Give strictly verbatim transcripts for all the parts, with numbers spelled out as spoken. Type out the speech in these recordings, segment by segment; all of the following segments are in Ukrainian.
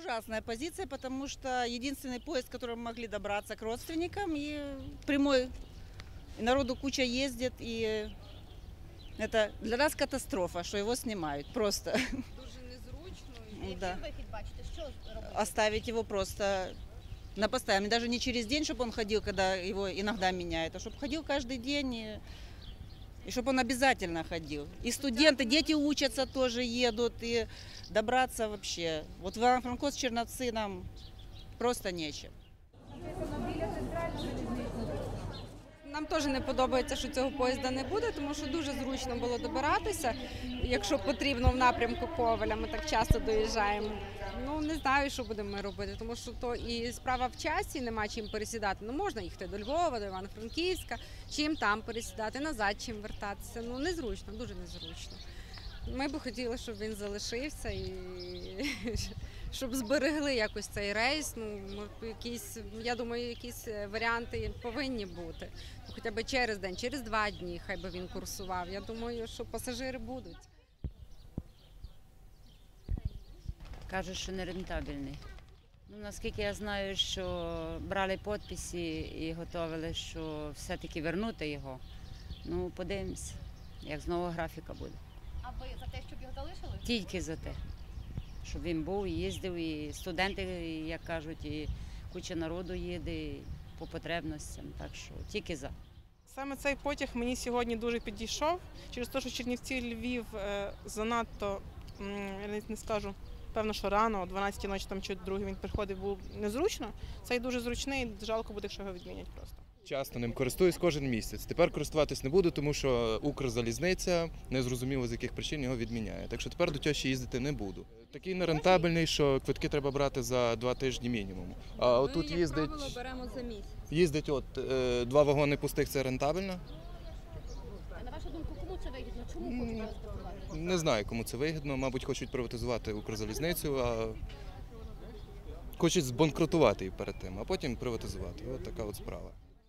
Ужасная позиция, потому что единственный поезд, которым мы могли добраться к родственникам, и прямой, и народу куча ездит, и это для нас катастрофа, что его снимают просто. Дуже незручно. Який Да. вихід бачите? Що робити? Оставить его просто на постоянно, даже не через день, чтобы он ходил, когда его иногда меняют, а чтобы ходил каждый день, и, и чтобы он обязательно ходил. И студенты, дети учатся тоже, едут, и добраться вообще. Вот в Ивано-Франковск, Черновцы нам просто нечем. Нам теж не подобається, що цього поїзда не буде, тому що дуже зручно було добиратися. Якщо потрібно в напрямку Ковеля, ми так часто доїжджаємо. Ну, не знаю, що будемо ми робити, тому що то і справа в часі, нема чим пересідати. Ну, можна їхати до Львова, до Івано-Франківська, чим там пересідати, назад чим вертатися. Ну, незручно, дуже незручно. Ми б хотіли, щоб він залишився і щоб зберегли якось цей рейс. Ну, якісь, я думаю, якісь варіанти повинні бути. Хоча б через день, через два дні хай би він курсував. Я думаю, що пасажири будуть. Кажуть, що нерентабельний. Ну, наскільки я знаю, що брали підписи і готували, що все-таки вернути його. Ну, подивимось, як знову графіка буде. А ви за те, щоб його залишили? Тільки за те, щоб він був, і їздив, і студенти, і, як кажуть, і куча народу їде і по потребностям, так що тільки за. Саме цей потяг мені сьогодні дуже підійшов, через те, що Чернівці, Львів е, занадто, м, я навіть не скажу, певно, що рано, о дванадцятій ночі там чи другий він приходив, був незручно. Цей дуже зручний, жалко буде, якщо його відмінять просто. Часто ним користуюсь кожен місяць. Тепер користуватись не буду, тому що Укрзалізниця, незрозуміло з яких причин, його відміняє. Так що тепер до тещі їздити не буду. Такий нерентабельний, що квитки треба брати за два тижні мінімум. А отут їздить, беремо за місяць. їздить от, е, два вагони пустих, це рентабельно. А на вашу думку, кому це вигідно? Чому хочуть зараз працювати? Не знаю, кому це вигідно. Мабуть, хочуть приватизувати Укрзалізницю, а хочуть збанкрутувати її перед тим, а потім приватизувати. Ось така от справа.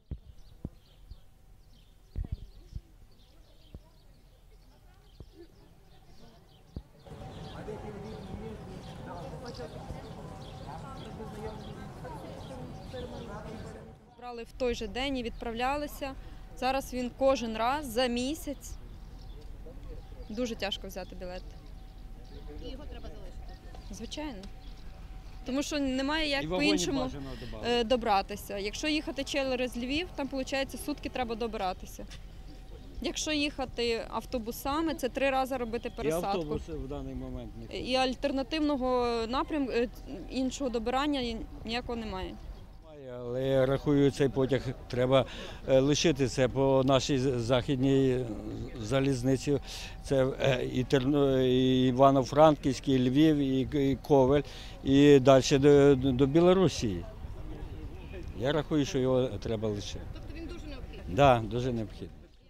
Брали в той же день і відправлялися. Зараз він кожен раз за місяць. Дуже тяжко взяти білет. І його треба залишити. Звичайно. Тому що немає як по-іншому е, добратися. Якщо їхати через Львів, там, виходить, сутки треба добиратися. Якщо їхати автобусами, це три рази робити пересадку. І автобуси в даний момент не І альтернативного напрямку, е, іншого добирання ніякого немає. Але я рахую, цей потяг треба е, лишити. Це по нашій західній залізниці. Це е, і, Терно, і Івано-Франківськ, і Львів, і, і Ковель, і далі до, до Білорусі. Я рахую, що його треба лишити. Тобто він дуже необхідний? Так, да, дуже необхідно.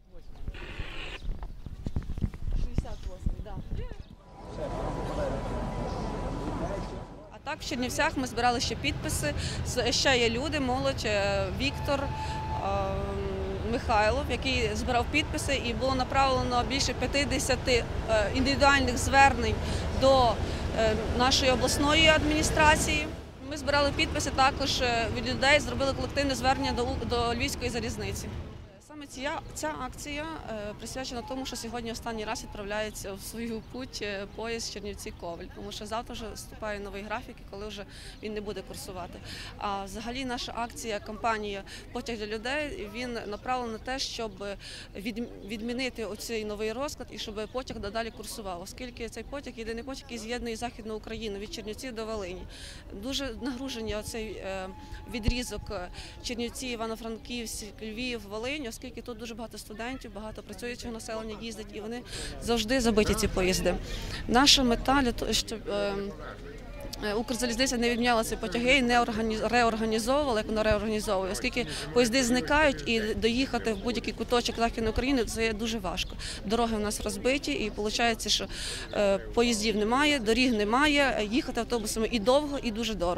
А так в Чернівцях ми збирали ще підписи. Ще є люди, молодь, Віктор, Михайлов, який збирав підписи, і було направлено більше п'ятдесят індивідуальних звернень до нашої обласної адміністрації. Ми збирали підписи також від людей, зробили колективне звернення до, до Львівської залізниці. Саме ця, ця акція е, присвячена тому, що сьогодні останній раз відправляється в свою путь поїзд Чернівці-Ковель, тому що завтра вже вступає новий графік, коли вже він не буде курсувати. А взагалі наша акція, кампанія «Потяг для людей», він направлений на те, щоб від, відмінити оцей новий розклад і щоб потяг надалі курсував, оскільки цей потяг – єдиний потяг, який з'єднує Західну Україну від Чернівців до Волині. Дуже нагружені оцей е, відрізок Чернівці, Івано-Франківськ, Львів, Волинь, оскільки тут дуже багато студентів, багато працюючого населення їздить, і вони завжди забиті, ці поїзди. Наша мета для того, щоб Укрзалізниця не відміняла ці потяги і не реорганізовувала, як вона реорганізовує, оскільки поїзди зникають і доїхати в будь-який куточок Західної України – це дуже важко. Дороги у нас розбиті і виходить, що поїздів немає, доріг немає, їхати автобусами і довго, і дуже дорого.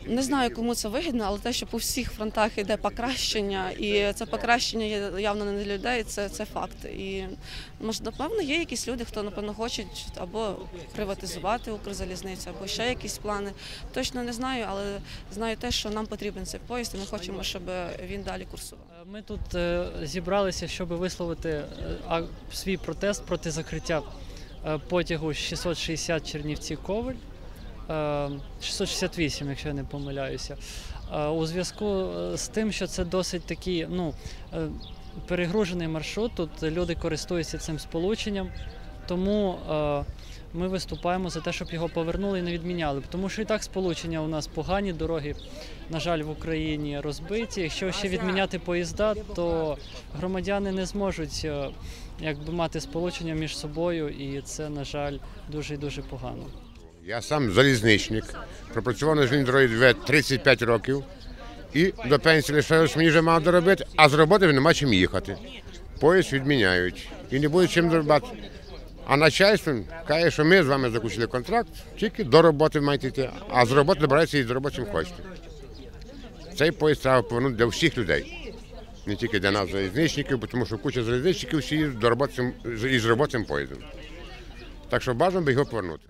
Не знаю, кому це вигідно, але те, що по всіх фронтах йде покращення, і це покращення є явно не для людей, це, це факт. І, може, напевно, є якісь люди, хто, напевно, хочуть або приватизувати Укрзалізницю, або ще якісь плани. Точно не знаю, але знаю те, що нам потрібен цей поїзд, і ми хочемо, щоб він далі курсував. Ми тут е, зібралися, щоб висловити е, свій протест проти закриття е, потягу шістсот шістдесят Чернівці-Ковель, е, шістсот шістдесят вісім, якщо я не помиляюся, е, у зв'язку з тим, що це досить такий, ну, е, перегружений маршрут, тут люди користуються цим сполученням, тому е, ми виступаємо за те, щоб його повернули і не відміняли. Тому що і так сполучення у нас погані, дороги, на жаль, в Україні розбиті. Якщо ще відміняти поїзда, то громадяни не зможуть якби мати сполучення між собою, і це, на жаль, дуже і дуже погано. Я сам залізничник, пропрацював на железній дорозі тридцять п'ять років, і до пенсії лишилось мені вже мало доробити, а з роботи нема чим їхати. Поїзд відміняють і не буде чим доробати. А начальство каже, що ми з вами заключили контракт, тільки до роботи маєте йти, а з роботи добирається і з роботи чим хочете. Цей поїзд треба повернути для всіх людей, не тільки для нас, залізничників, тому що куча залізничників всі їздять до роботи із робочим поїздом. Так що бажано би його повернути.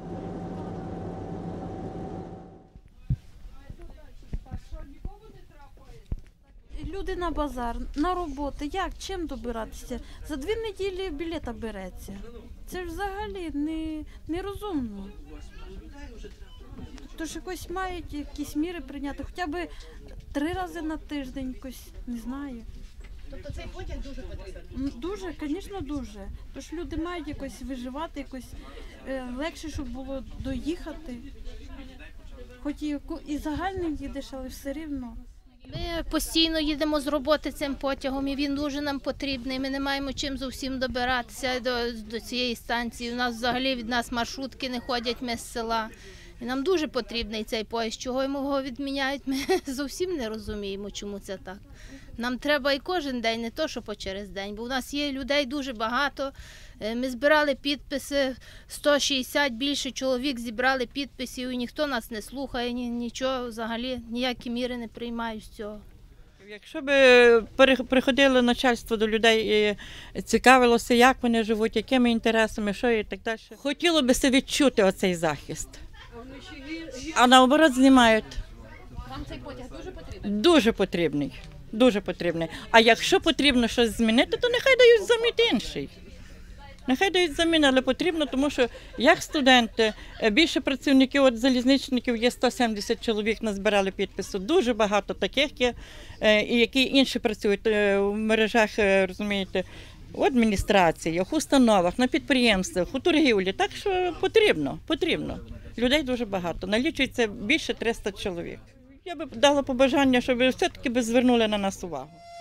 Люди на базар, на роботу, як, чим добиратися? За дві неділі білета береться. Це ж взагалі не, нерозумно. Тож якось мають якісь міри прийняти, хоча б три рази на тиждень, якось, не знаю. Тобто цей потяг дуже потрібен? Дуже, звісно, дуже. Тож люди мають якось виживати, якось е, легше, щоб було доїхати. Хоч і, і загальним їдеш, але все рівно. Ми постійно їдемо з роботи цим потягом, і він дуже нам потрібний. Ми не маємо чим зовсім добиратися до, до цієї станції. У нас взагалі від нас маршрутки не ходять, ми з села. І нам дуже потрібний цей поїзд. Чого його відміняють, ми зовсім не розуміємо, чому це так. Нам треба і кожен день, не то, що по через день, бо у нас є людей дуже багато. Ми збирали підписи, сто шістдесят більше чоловік зібрали підписів, і ніхто нас не слухає, нічого взагалі, ніякі міри не приймають з цього. Якщо б приходило начальство до людей і цікавилося, як вони живуть, якими інтересами, що і так далі. Хотіло б себе відчути оцей захист. А наоборот знімають. Вам цей потяг дуже потрібен? Дуже потрібний. Дуже потрібний. А якщо потрібно щось змінити, то нехай дають заміт інший. Нехай дають заміну, але потрібно, тому що як студенти, більше працівників, от залізничників є сто сімдесят чоловік, назбирали підпису. Дуже багато таких є, і які інші працюють в мережах, розумієте, в адміністраціях, установах, на підприємствах, у торгівлі. Так що потрібно, потрібно. Людей дуже багато, налічується більше триста чоловік. Я б дала побажання, щоб все-таки звернули на нас увагу.